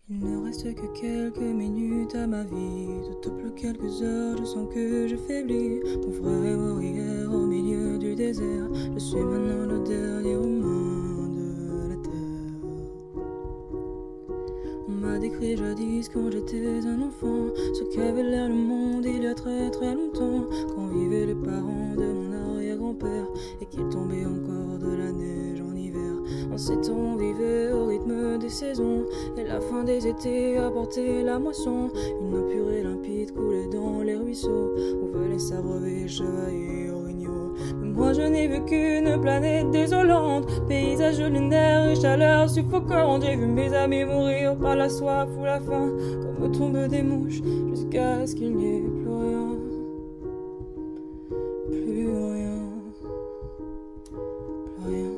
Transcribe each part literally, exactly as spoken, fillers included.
Il ne reste que quelques minutes à ma vie. Tout au plus quelques heures, je sens que je faiblis. Mon frère est mort hier au milieu du désert. Je suis maintenant le dernier humain de la terre. On m'a décrit jadis quand j'étais un enfant, ce qu'avait l'air le monde il y a très très longtemps, quand vivaient les parents de mon arrière-grand-père et qu'il tombait encore de la neige en hiver. En ces temps on vivait au rythme des saisons et la fin des étés apportait la moisson. Une eau pure et limpide coulait dans les ruisseaux où venaient s'abreuver cheval et orignaux. Mais moi je n'ai vu qu'une planète désolante, paysage lunaire et chaleur suffocante. J'ai vu mes amis mourir par la soif ou la faim, comme tombent des mouches jusqu'à ce qu'il n'y ait plus rien. Plus rien. Plus rien.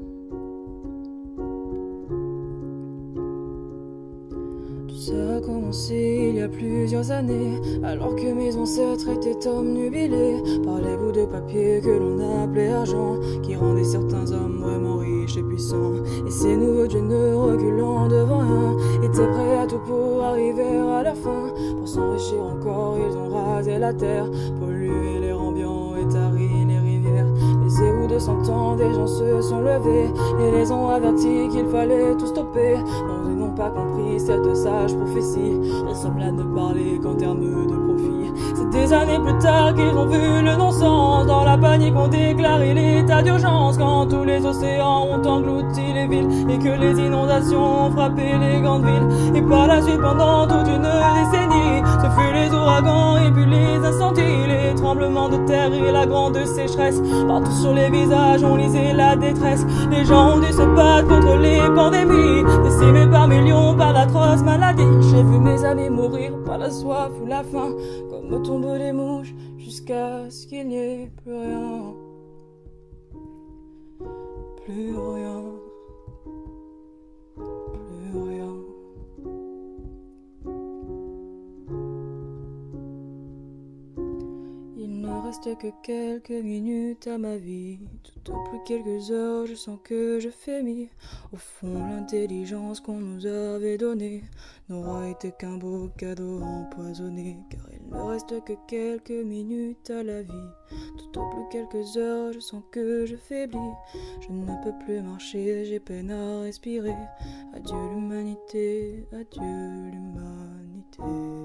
Tout ça a commencé il y a plusieurs années, alors que mes ancêtres étaient obnubilés par les bouts de papier que l'on appelait argent, qui rendaient certains hommes vraiment riches et puissants. Et ces nouveaux dieux ne reculant devant rien, étaient prêts à tout pour arriver à leur fin. Pour s'enrichir encore, ils ont rasé la terre, pollué l'air ambiant et tari les rivières. Les égouts de cent ans, des gens se sont levés et les ont avertis qu'il fallait tout stopper. Non, ils n'ont pas compris cette sage prophétie. Ils semblent là ne parler qu'en termes de profit. C'est des années plus tard qu'ils ont vu le non-sens. Dans la panique on déclaré l'état d'urgence, quand tous les océans ont englouti les villes et que les inondations ont frappé les grandes villes. Et par la suite pendant toute une décennie, ce fut les ouragans et puis les incendies, les tremblements de terre et la grande sécheresse. Partout sur les visages on lisait la détresse. Les gens ont dû se battre contre les pandémies, décimés par millions par d'atroces maladies. J'ai vu mes amis mourir par la soif ou la faim, comme tombent les mouches jusqu'à ce qu'il n'y ait plus rien. Plus rien. Plus rien. Il ne reste que quelques minutes à ma vie. Tout au plus quelques heures, je sens que je frémis. Au fond, l'intelligence qu'on nous avait donnée n'aura été qu'un beau cadeau empoisonné. Car il ne reste que quelques minutes à la vie. Tout au plus quelques heures, je sens que je faiblis. Je ne peux plus marcher, j'ai peine à respirer. Adieu l'humanité, adieu l'humanité.